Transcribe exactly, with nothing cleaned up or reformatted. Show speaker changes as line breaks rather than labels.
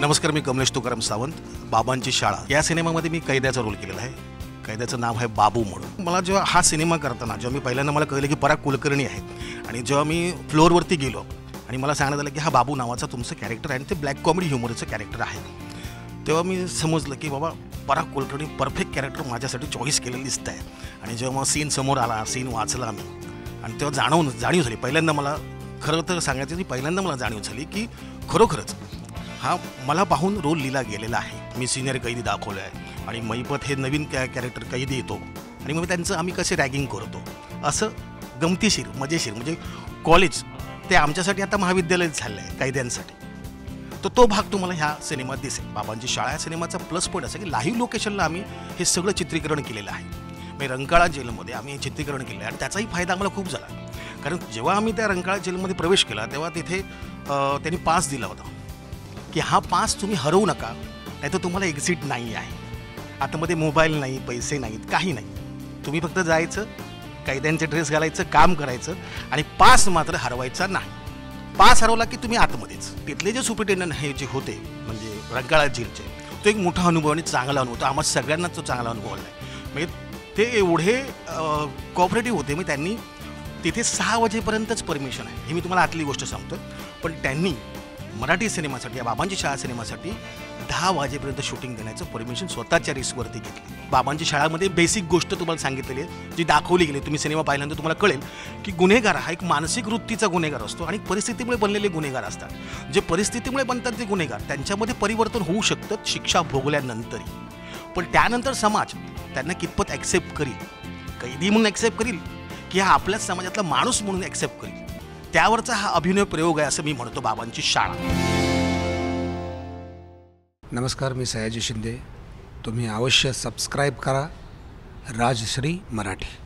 नमस्कार, मी कमलेश सावंत. बाबांची शाळा या सिनेमामध्ये मी कैद्याचा रोल केलेला आहे. कैद्याचं नाव आहे बाबू म्हणून. मला जेव्हा हा सिनेमा करताना जेव्हा मी पहिल्यांदा मला कळलं की पराग कुलकर्णी आहेत आणि जेव्हा मी फ्लोअरवरती गेलो आणि मला सांगण्यात आलं की हा बाबू नावाचा तुमचं कॅरेक्टर आहे आणि ते ब्लॅक कॉमेडी ह्युमरचं कॅरेक्टर आहे, तेव्हा मी समजलं की बाबा पराग कुलकर्णी परफेक्ट कॅरेक्टर माझ्यासाठी चॉईस केलेलं दिसतं आहे. आणि जेव्हा मग सीन समोर आला, सीन वाचला मी आणि तेव्हा जाणवून जाणीव झाली. पहिल्यांदा मला खरं तर सांगायचं की पहिल्यांदा मला जाणीव झाली की खरोखरच हा मला पाहून रोल लिहिला गेलेला आहे. मी सिनियर कैदी दाखवलं आहे आणि मैपत हे नवीन कॅ कॅरेक्टर कैदी येतो आणि मग त्यांचं आम्ही कसे रॅगिंग करतो असं गमतीशीर मजेशीर, म्हणजे कॉलेज ते आमच्यासाठी आता महाविद्यालयच झालं आहे कैद्यांसाठी. तर तो भाग तुम्हाला ह्या सिनेमात दिसेल. बाबांची शाळा या सिनेमाचा प्लस पॉईंट असं की लाईव्ह लोकेशनला आम्ही हे सगळं चित्रीकरण केलेलं आहे. म्हणजे रंकाळा जेलमध्ये आम्ही हे चित्रीकरण केलं आहे आणि त्याचाही फायदा आम्हाला खूप झाला. कारण जेव्हा आम्ही त्या रंकाळा जेलमध्ये प्रवेश केला तेव्हा तिथे त्यांनी पास दिला होता की हा पास तुम्ही हरवू नका, नाही तर तुम्हाला एक्झिट नाही आहे. आतमध्ये मोबाईल नाही, पैसे नाहीत, काही नाही. तुम्ही फक्त जायचं, कैद्यांचे ड्रेस घालायचं, काम करायचं आणि पास मात्र हरवायचा नाही. पास हरवला की तुम्ही आतमध्येच. तिथले जे सुपरिटेंडंट हे जे होते म्हणजे रंकाळा जेलचे, तो एक मोठा अनुभव आणि चांगला अनुभव होता. आम्हाला सगळ्यांनाच तो चांगला अनुभव आला आहे. म्हणजे ते एवढे कॉपरेटिव्ह होते. मग त्यांनी तिथे सहा वाजेपर्यंतच परमिशन आहे, हे मी तुम्हाला आतली गोष्ट सांगतो. पण त्यांनी मराठी सिनेमासाठी या बाबांची शाळा सिनेमासाठी दहा वाजेपर्यंत शूटिंग देण्याचं परमिशन स्वतःच्या रिस्कवरती घेतली. बाबांची शाळामध्ये बेसिक गोष्ट तुम्हाला सांगितलेली आहे, जी दाखवली गेली. तुम्ही सिनेमा पाहिल्यानंतर तुम्हाला कळेल की गुन्हेगार हा एक मानसिक वृत्तीचा गुन्हेगार असतो आणि परिस्थितीमुळे बनलेले गुन्हेगार असतात. जे परिस्थितीमुळे बनतात ते गुन्हेगार, त्यांच्यामध्ये परिवर्तन होऊ शकतं शिक्षा भोगल्यानंतरही. पण त्यानंतर समाज त्यांना कितपत ॲक्सेप्ट करील, कैदी म्हणून ॲक्सेप्ट करील की हा आपल्याच समाजातला माणूस म्हणून ॲक्सेप्ट करील, त्यावरचा हा अभिनय प्रयोग आहे असं मी म्हणतो बाबांची शाळा.
नमस्कार, मी सयाजी शिंदे. तुम्ही अवश्य सबस्क्राईब करा राजश्री मराठी.